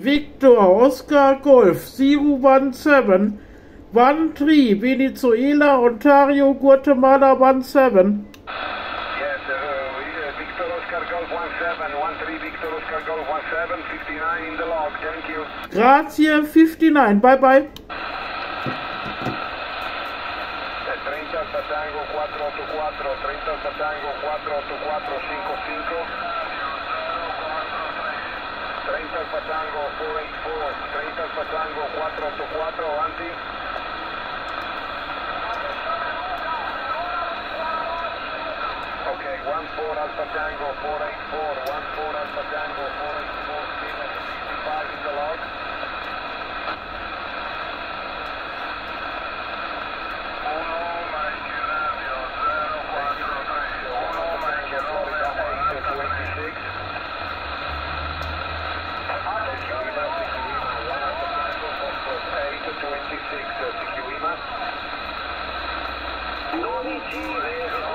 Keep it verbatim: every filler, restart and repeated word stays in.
Victor Oscar Golf zero one seven one three Venezuela Ontario Guatemala one seven. Yes, uh, Victor Oscar Golf one seven one three Victor Oscar Golf one seven fifty-nine in the log, thank you. Grazie fifty-nine, bye bye. trenta Alfa Tango quattro otto quattro, trenta Alfa Tango quattro otto quattro cinque cinque. trenta Alfa Tango quattro otto quattro, trenta Alfa Tango quattro otto quattro, avanti. Ok, one four Alfa Tango quattro otto quattro, one four Alfa Tango quattro otto quattro, fifty-five in the log. twenty-six, Lima. dodici,